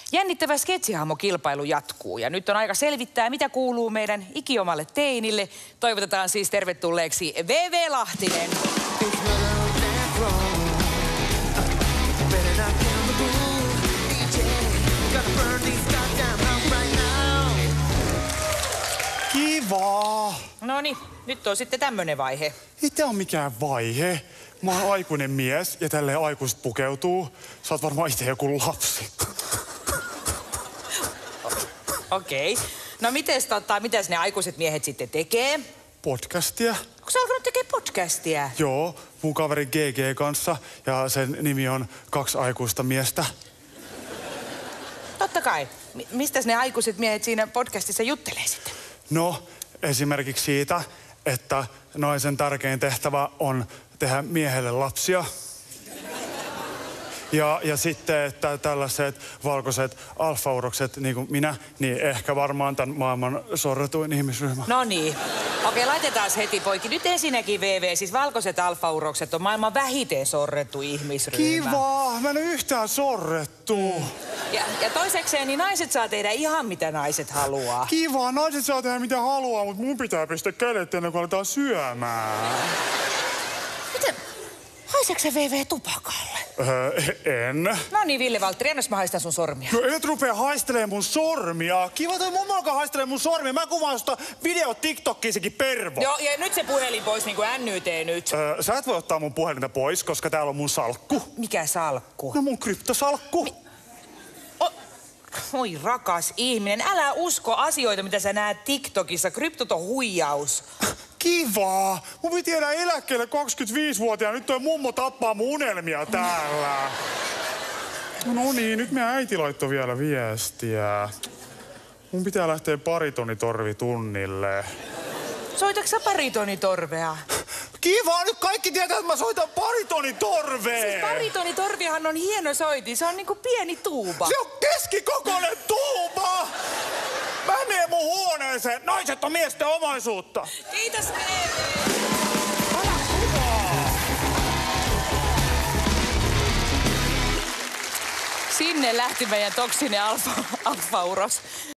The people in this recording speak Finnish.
Jännittävä sketsihahmokilpailu jatkuu ja nyt on aika selvittää, mitä kuuluu meidän ikiomalle teinille. Toivotetaan siis tervetulleeksi VV Lahtinen. Kiva! Noniin, nyt on sitten tämmönen vaihe. Ei tää on mikään vaihe. Mä oon aikuinen mies ja tälleen aikuiset pukeutuu. Sä oot varmaan itse joku lapsi. Okei. No mites ne aikuiset miehet sitten tekee? Podcastia. Onko sä alkanut tekee podcastia? Joo, mun kaveri GG kanssa ja sen nimi on 2 aikuista miestä. Totta kai. Mistäs ne aikuiset miehet siinä podcastissa juttelee sitten? No, esimerkiksi siitä, että naisen tärkein tehtävä on tehdä miehelle lapsia. Ja sitten, että tällaiset valkoiset alfaurokset, niin kuin minä, niin ehkä varmaan tämän maailman sorretuin ihmisryhmä. No niin. Okei, laitetaan heti poikki. Nyt ensinnäkin VV, siis valkoiset alfaurokset on maailman vähiten sorrettu ihmisryhmä. Kiva! Mä en ole yhtään sorrettu. Ja toisekseen, niin naiset saa tehdä ihan mitä naiset haluaa. Kiva, naiset saa tehdä mitä haluaa, mutta mun pitää pistää kädet ennen kuin aletaan syömään. Miten? Haiseeko se VV tupakalle? En. No niin, Ville Valtteri, annas mä haistan sun sormia. No et rupea haistelemaan mun sormia. Kiva toi mummo alkaa haistelemaan mun sormia. Mä kuvaan susta video TikTokkiin sekin pervo. Joo, ja nyt se puhelin pois niin kuin NYT nyt. Sä et voi ottaa mun puhelinta pois, koska täällä on mun salkku. Mikä salkku? No mun kryptosalkku. Oi rakas ihminen, älä usko asioita, mitä sä näet TikTokissa. Kryptot on huijaus. Kiva! Mun piti jäädä eläkkeelle 25-vuotiaana. Nyt toi mummo tappaa mun unelmia täällä. No niin, nyt meidän äiti laittoi vielä viestiä. Mun pitää lähteä baritonitorvitunnille. Soitatko sä baritonitorvea? Kiva! Nyt kaikki tietää, että mä soitan baritonitorvea! Siis baritonitorvihan on hieno soitin. Se on niinku pieni tuuba. Se on keskikokoinen tuuba! Mä menen mun huoneeseen. Naiset on miesten omaisuutta. Kiitos, VV! Sinne lähti meidän toksinen alfauros.